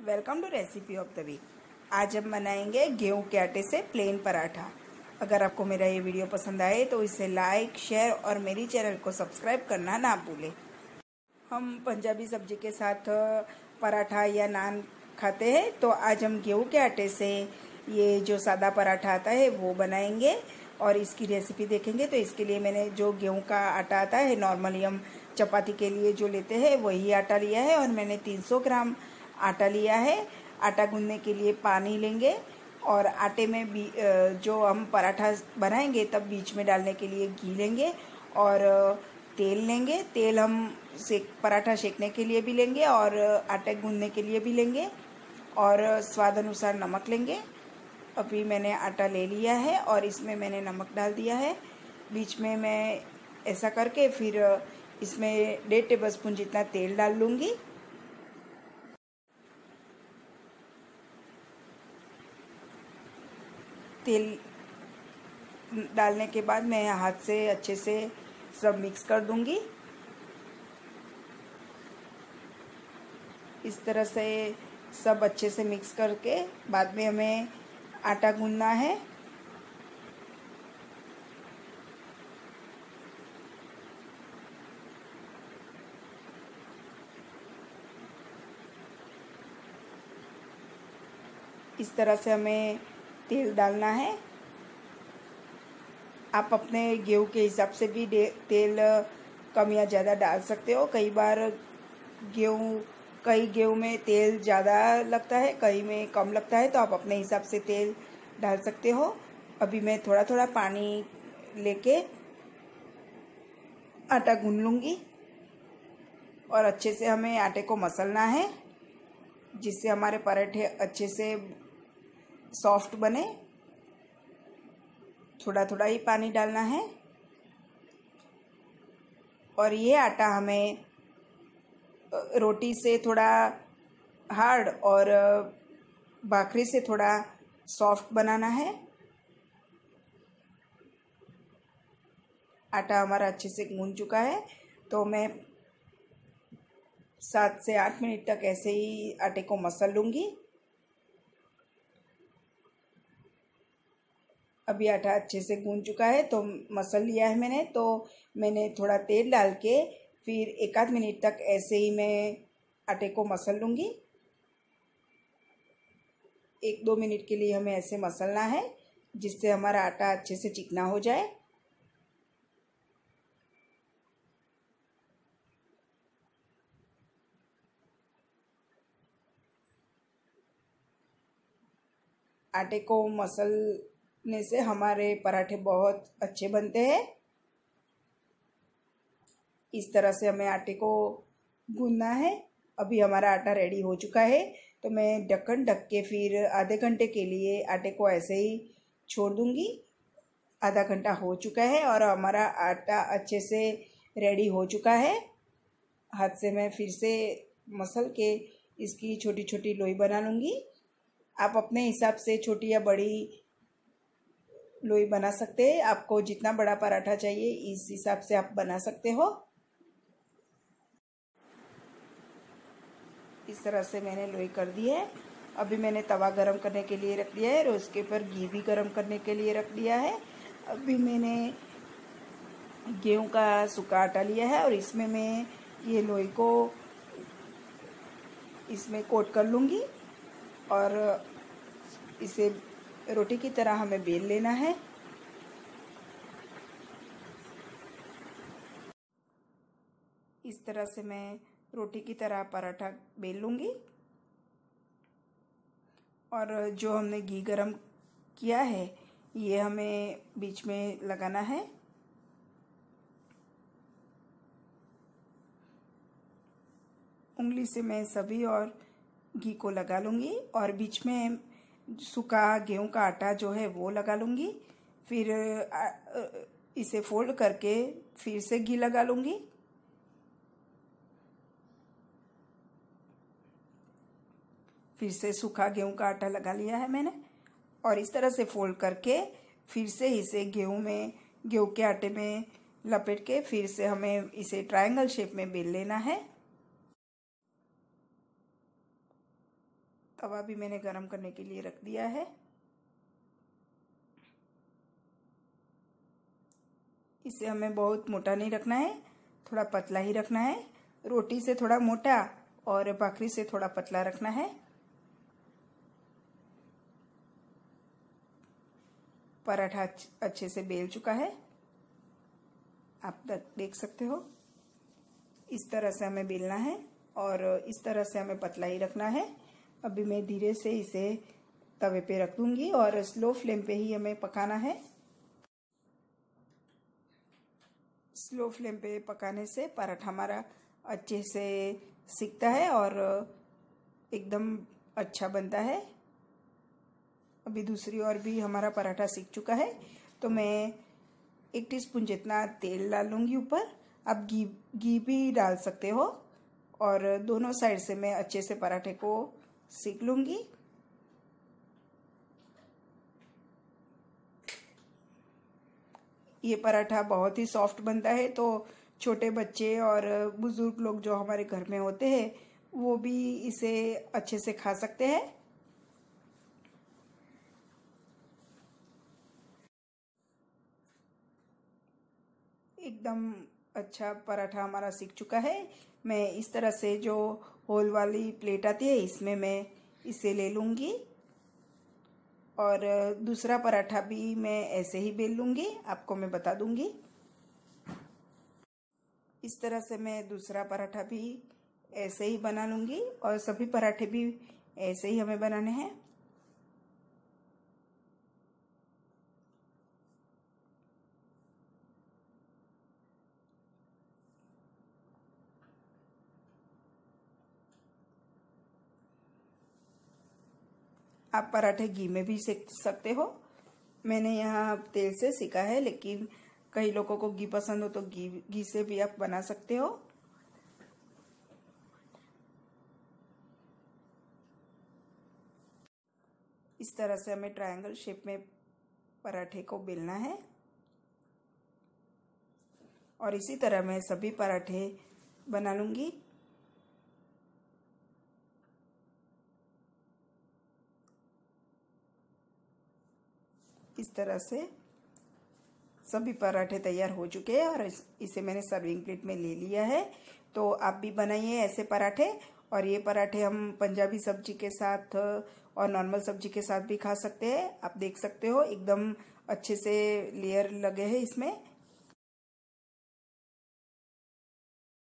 Welcome to recipe of the week. आज हम बनाएंगे गेहूं के आटे से प्लेन पराठा। अगर आपको मेरा ये वीडियो पसंद आए तो इसे लाइक, शेयर और मेरी चैनल को सब्सक्राइब करना ना भूलें। हम पंजाबी सब्जी के साथ पराठा या नान खाते हैं, तो आज हम गेहूं के आटे से ये जो सादा पराठा आता है वो बनाएंगे और इसकी रेसिपी देखेंगे। तो इसके लिए मैंने जो गेहूं का आटा आता है, नॉर्मली हम चपाती के लिए जो लेते हैं वही आटा लिया है और मैंने 300 ग्राम आटा लिया है। आटा गूंदने के लिए पानी लेंगे और आटे में भी जो हम पराठा बनाएंगे तब बीच में डालने के लिए घी लेंगे और तेल लेंगे। तेल हम पराठा सेकने के लिए भी लेंगे और आटे गूंदने के लिए भी लेंगे और स्वाद अनुसार नमक लेंगे। अभी मैंने आटा ले लिया है और इसमें मैंने नमक डाल दिया है। बीच में मैं ऐसा करके फिर इसमें 1.5 टेबलस्पून जितना तेल डाल लूँगी। तेल डालने के बाद मैं हाथ से अच्छे से सब मिक्स कर दूंगी। इस तरह से सब अच्छे से मिक्स करके बाद में हमें आटा गूंदना है। इस तरह से हमें तेल डालना है। आप अपने गेहूं के हिसाब से भी तेल कम या ज़्यादा डाल सकते हो। कई गेहूं में तेल ज़्यादा लगता है, कई में कम लगता है, तो आप अपने हिसाब से तेल डाल सकते हो। अभी मैं थोड़ा थोड़ा पानी लेके आटा गूंद लूँगी और अच्छे से हमें आटे को मसलना है जिससे हमारे पराठे अच्छे से सॉफ्ट बने। थोड़ा थोड़ा ही पानी डालना है और ये आटा हमें रोटी से थोड़ा हार्ड और भाखरी से थोड़ा सॉफ्ट बनाना है। आटा हमारा अच्छे से गूंद चुका है, तो मैं 7 से 8 मिनट तक ऐसे ही आटे को मसल लूँगी। अभी आटा अच्छे से गूंद चुका है तो मसल लिया है मैंने। तो मैंने थोड़ा तेल डाल के फिर 1 आध मिनट तक ऐसे ही मैं आटे को मसल लूँगी। 1-2 मिनट के लिए हमें ऐसे मसलना है जिससे हमारा आटा अच्छे से चिकना हो जाए। आटे को मसलने से हमारे पराठे बहुत अच्छे बनते हैं। इस तरह से हमें आटे को गूंदना है। अभी हमारा आटा रेडी हो चुका है, तो मैं ढक्कन ढक के फिर आधे घंटे के लिए आटे को ऐसे ही छोड़ दूंगी। आधा घंटा हो चुका है और हमारा आटा अच्छे से रेडी हो चुका है। हाथ से मैं फिर से मसल के इसकी छोटी छोटी लोई बना लूँगी। आप अपने हिसाब से छोटी या बड़ी लोई बना सकते हैं। आपको जितना बड़ा पराठा चाहिए इस हिसाब से आप बना सकते हो। इस तरह से मैंने लोई कर दी है। अभी मैंने तवा गरम करने के लिए रख दिया है और उसके ऊपर घी भी गरम करने के लिए रख दिया है। अभी मैंने गेहूं का सूखा आटा लिया है और इसमें मैं ये लोई को इसमें कोट कर लूँगी और इसे रोटी की तरह हमें बेल लेना है। इस तरह से मैं रोटी की तरह पराठा बेल लूँगी और जो हमने घी गरम किया है ये हमें बीच में लगाना है। उंगली से मैं सभी और घी को लगा लूँगी और बीच में सूखा गेहूं का आटा जो है वो लगा लूँगी। फिर इसे फोल्ड करके फिर से घी लगा लूँगी। फिर से सूखा गेहूं का आटा लगा लिया है मैंने और इस तरह से फोल्ड करके फिर से इसे गेहूं के आटे में लपेट के फिर से हमें इसे ट्रायंगल शेप में बेल लेना है। तवा भी मैंने गरम करने के लिए रख दिया है। इसे हमें बहुत मोटा नहीं रखना है, थोड़ा पतला ही रखना है। रोटी से थोड़ा मोटा और भाकरी से थोड़ा पतला रखना है। पराठा अच्छे से बेल चुका है, आप देख सकते हो। इस तरह से हमें बेलना है और इस तरह से हमें पतला ही रखना है। अभी मैं धीरे से इसे तवे पे रख दूंगी और स्लो फ्लेम पे ही हमें पकाना है। स्लो फ्लेम पे पकाने से पराठा हमारा अच्छे से सिकता है और एकदम अच्छा बनता है। अभी दूसरी ओर भी हमारा पराठा सिक चुका है, तो मैं 1 टीस्पून जितना तेल डालूंगी ऊपर। आप घी भी डाल सकते हो और दोनों साइड से मैं अच्छे से पराठे को सेक लूंगी। ये पराठा बहुत ही सॉफ्ट बनता है, तो छोटे बच्चे और बुजुर्ग लोग जो हमारे घर में होते हैं वो भी इसे अच्छे से खा सकते हैं। एकदम अच्छा पराठा हमारा सीख चुका है। मैं इस तरह से जो होल वाली प्लेट आती है इसमें मैं इसे ले लूँगी और दूसरा पराठा भी मैं ऐसे ही बेल लूँगी, आपको मैं बता दूँगी। इस तरह से मैं दूसरा पराठा भी ऐसे ही बना लूँगी और सभी पराठे भी ऐसे ही हमें बनाने हैं। आप पराठे घी में भी सेक सकते हो। मैंने यहाँ तेल से सेका है, लेकिन कई लोगों को घी पसंद हो तो घी से भी आप बना सकते हो। इस तरह से हमें ट्रायंगल शेप में पराठे को बेलना है और इसी तरह मैं सभी पराठे बना लूँगी। इस तरह से सभी पराठे तैयार हो चुके हैं और इसे मैंने सर्विंग प्लेट में ले लिया है। तो आप भी बनाइए ऐसे पराठे। और ये पराठे हम पंजाबी सब्जी के साथ और नॉर्मल सब्जी के साथ भी खा सकते हैं। आप देख सकते हो एकदम अच्छे से लेयर लगे हैं इसमें।